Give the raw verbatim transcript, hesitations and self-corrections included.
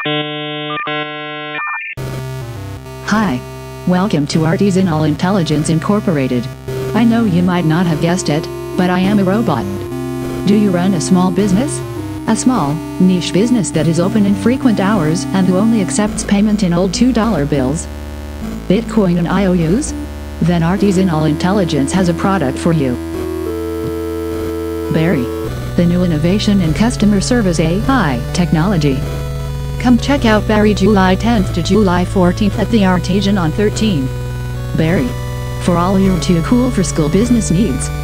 Hi. Welcome to Artisanal Intelligence Incorporated. I know you might not have guessed it, but I am a robot. Do you run a small business? A small, niche business that is open in frequent hours and who only accepts payment in old two dollar bills? Bitcoin and I O Us? Then Artisanal Intelligence has a product for you. Barry, the new innovation in customer service A I technology. Come check out Barry July tenth to July fourteenth at the Artisan on thirteen. Barry, for all your too cool for school business needs.